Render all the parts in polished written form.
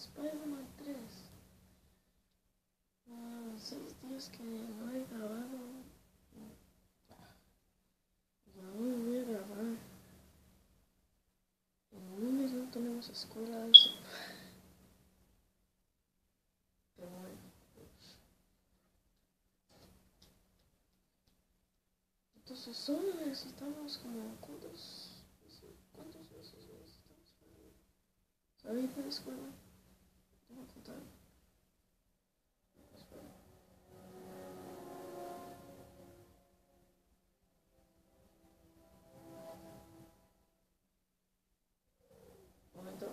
Spider-Man 3. 6 días que no he grabado. Ya hoy voy a grabar. En lunes no tenemos escuela. Pero bueno. Entonces solo necesitamos como ¿cuántos meses necesitamos para salir de la escuela? Tengo que contar. Un momento.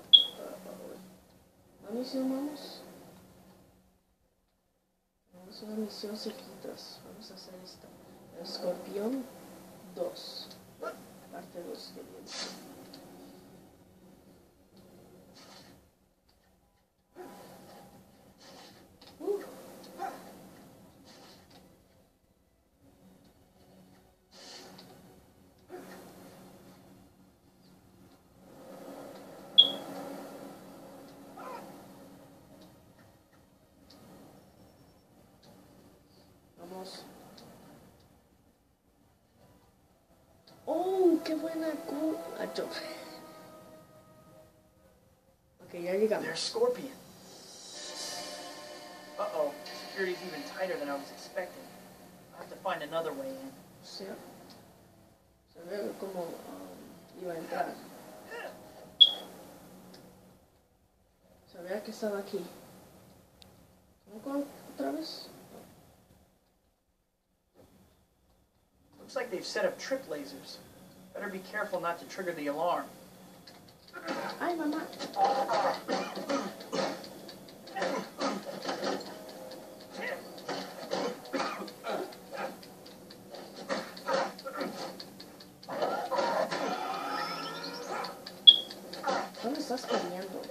¿A misión vamos? Vamos a una misión cerquitas. Vamos a hacer esta. Escorpión 2. Parte 2 de bien. Vamos. ¡Oh, qué buena yo. Ok, ya llegamos. There's Scorpion. Uh-oh. Security's even tighter than I was expecting. I'll have to find another way in. Sí. Se ve como iba a entrar. Sabía que estaba aquí. ¿Cómo otra vez? Looks like they've set up trip lasers. Better be careful not to trigger the alarm. ¡Ay, mamá! ¿Dónde estás corriendo?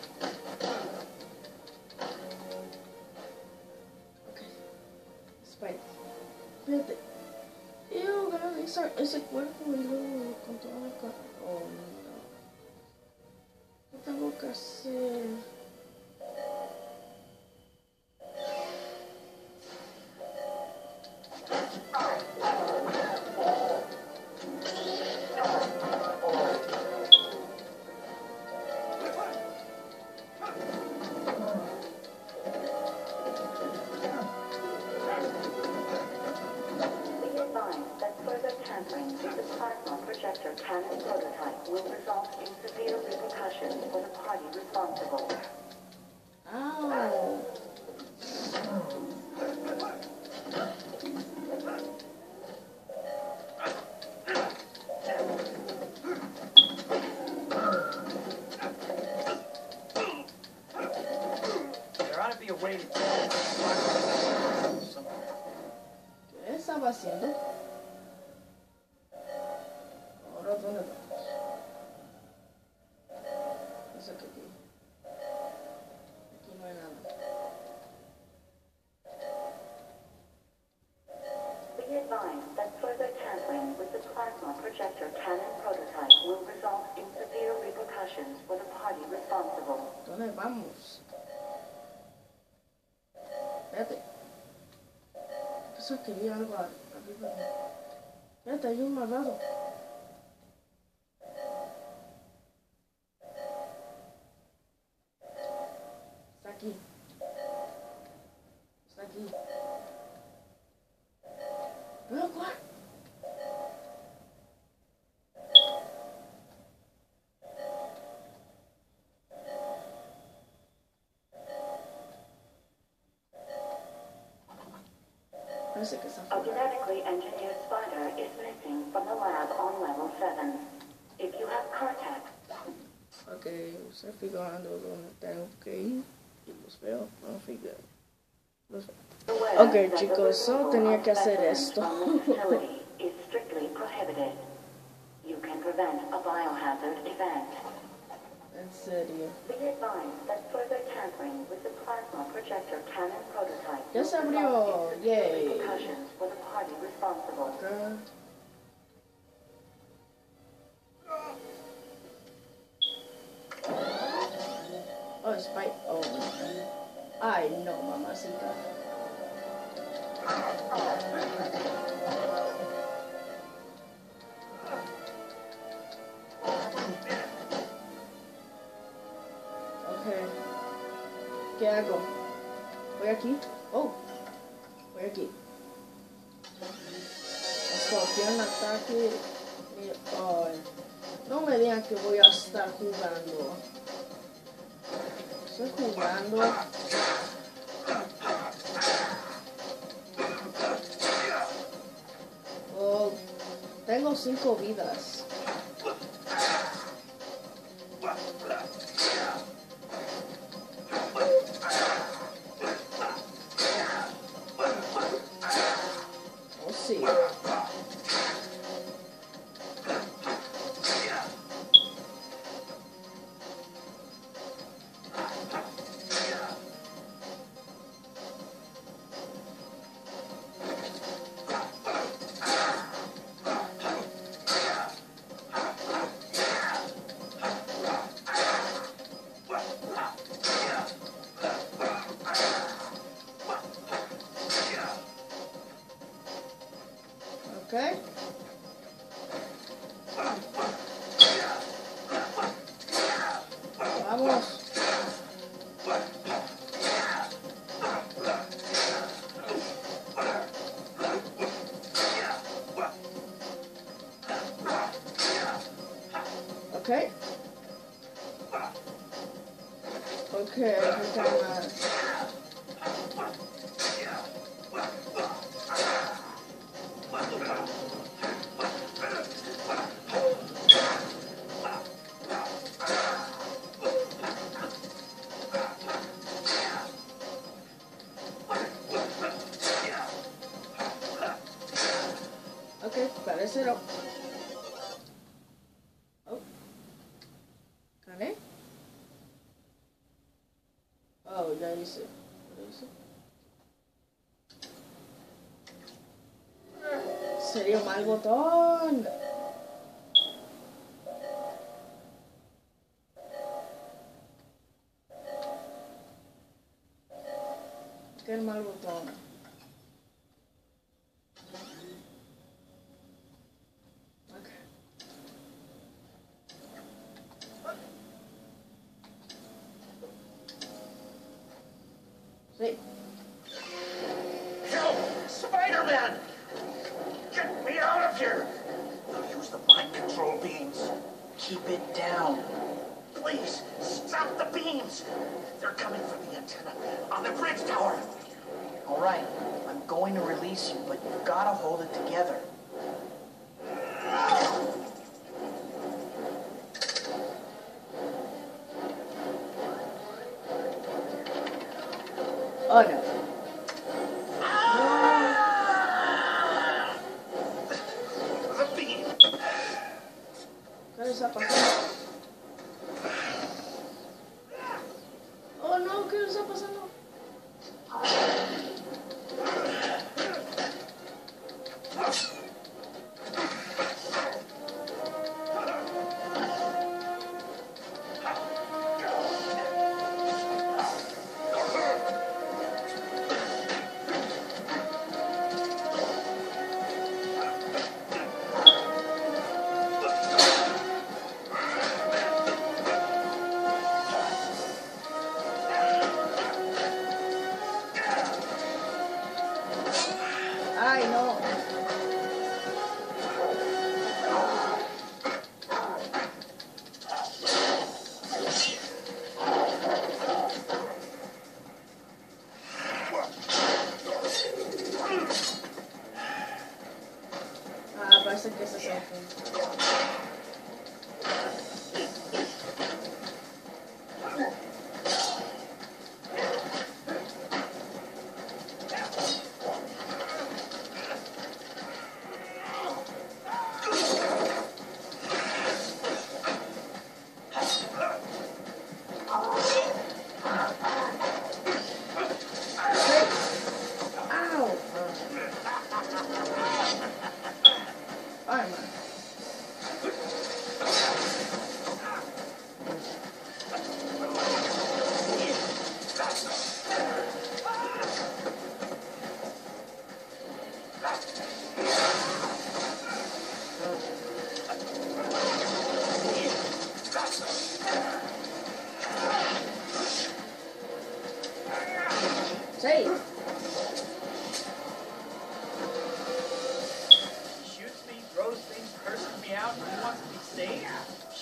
Ok. Spike. Fíjate. Yo voy a analizar ese cuerpo y luego con toda la cara. Oh, no. ¿Qué tengo que hacer? Canon prototype will result in severe repercussions for the party responsible. Ow. There ought to be a way to ¿Qué estaba haciendo? Ahora dónde vamos. Dice que aquí. Aquí no hay nada. Be advised that further tampering with the plasma projector Canon prototype will result in severe repercussions for the party responsible. ¿Dónde vamos? Espérate. Pensé que vi algo arriba. Espérate, hay un malvado. Está aquí. Está aquí. ¿Pero cuál? Parece que está A fuera. genetically engineered spider is missing from the lab on level 7. If you have contact, Ok, estoy figurando dónde tengo que ir y los veo, no figuro. Los veo. Ok, chicos, solo tenía que hacer esto. is strictly prohibited. You can prevent a biohazard event. En serio. Be advised that further tampering with the plasma projector Canon prototype Ya se abrió, yay. repercussions for the party responsible. Acá. Oh, Spike. Oh, no. Ay, no, mamacita. Ok. ¿Qué hago? ¿Voy aquí? Oh. Voy aquí. Escorpión ataque. Ay. No me digan que voy a estar jugando. Estoy jugando. Oh, tengo 5 vidas. Oh, sí. Okay. Vamos. Okay. Okay, okay, parece no. Oh. ¿Gané? Oh, ya hice. ¿Lo hice? Sería un mal botón. Qué mal botón. Okay. Sí. Help! Spider-Man! Get me out of here! They'll use the mind control beams. Keep it down. Please, stop the beams! They're coming from the antenna on the bridge tower. All right, I'm going to release you, but you've got to hold it together. Oh, no. The beam! ¿Qué le está pasando? Oh, no, ¿qué le está pasando?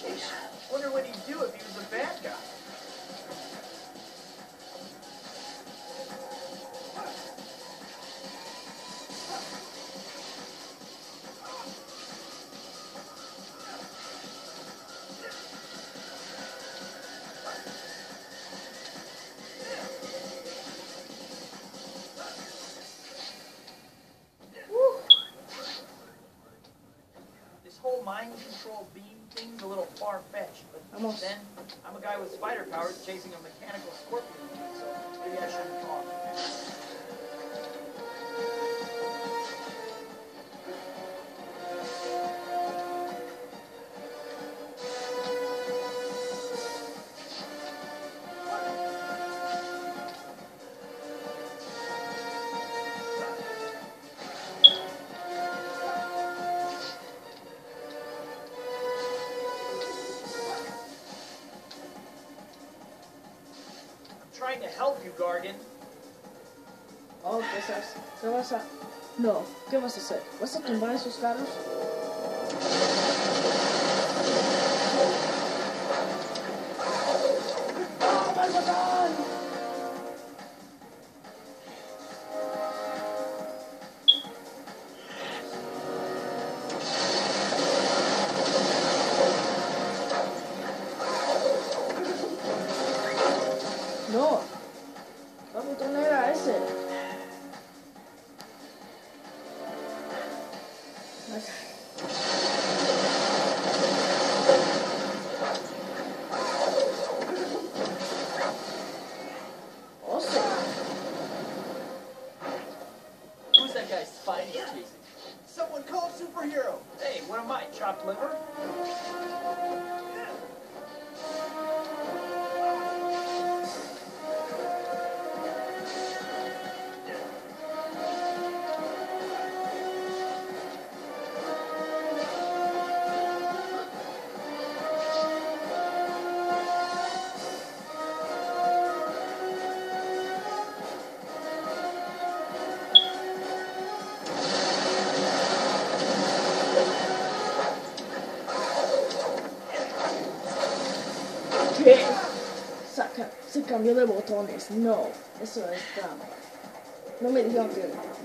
Jason. Wonder what he'd do if he was a bad guy. Whole mind control beam thing's a little far-fetched, but Vamos. then I'm a guy with spider powers chasing a mechanical scorpion, so maybe I shouldn't talk. Trying to help you, Gargan. Oh, ¿qué vas a...? No, ¿qué vas a hacer? ¿Vas a tumbar esos carros? ¡Oh, my God! No, ¿qué botón era ese? Oh, sí. Who's that guy Spidey chasing? Someone call a superhero. Hey, what am I, chopped liver? ¿Qué? Se cambió de botones. No, eso es trampa. No me digan que...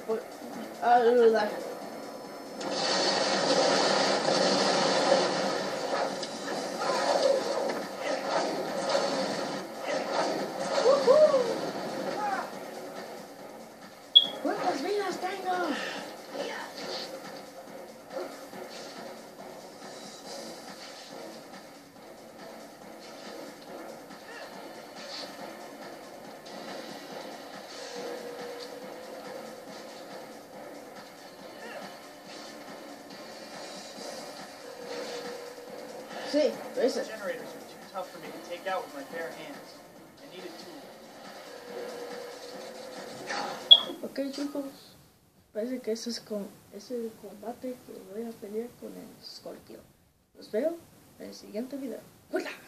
¿Cuántas vidas tengo? Sí, lo hice. Generators are too tough for me to take out with my bare hands. I need a tool. Ok, chicos. Parece que ese es el combate que voy a pelear con el Scorpio. Los veo en el siguiente video. ¡Hola!